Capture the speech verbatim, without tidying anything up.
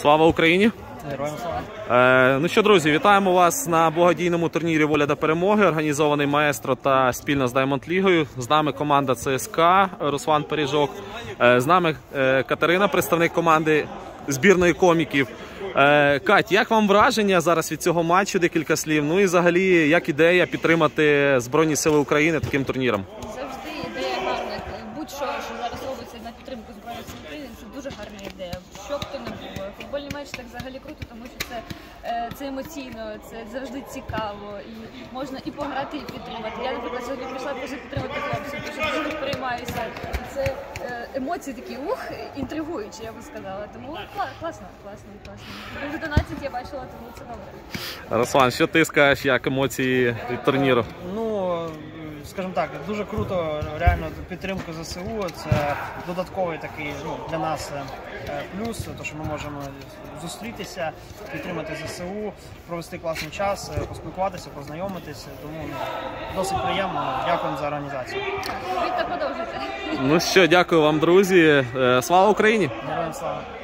Слава Україні! Героям слава! Е, ну що, друзі, вітаємо вас на благодійному турнірі «Воля до перемоги», організований маестро та спільно з Diamond Лігою. З нами команда ЦСКА, Руслан Пережок. Е, з нами е, Катерина, представник команди збірної коміків. Е, Кать, як вам враження зараз від цього матчу, декілька слів? Ну і взагалі, як ідея підтримати Збройні Сили України таким турніром? Завжди ідея гарна. Будь-що, що зараз робиться на підтримку Збройних Сил України, це дуже гарна ідея. Що б то не було. Футбольний матч так взагалі круто, тому що це, це емоційно, це завжди цікаво. І можна і пограти, і підтримати. Я, наприклад, сьогодні прийшла просто підтримати хлопців, тому що дуже переймаюся. Це емоції такі, ух, інтригуючі, я би сказала. Тому класно, класно, класно. Вже донадцять я бачила, тому це добре. Руслан, що ти скажеш, як емоції від турніру? Ну, скажімо так, дуже круто, реально підтримка ЗСУ, це додатковий такий, ну, для нас плюс, то що ми можемо зустрітися, підтримати ЗСУ, провести класний час, поспілкуватися, познайомитися, тому ну, досить приємно. Дякуємо за організацію. Ви так продовжуйте. Ну що, дякую вам, друзі. Слава Україні! Героям слава!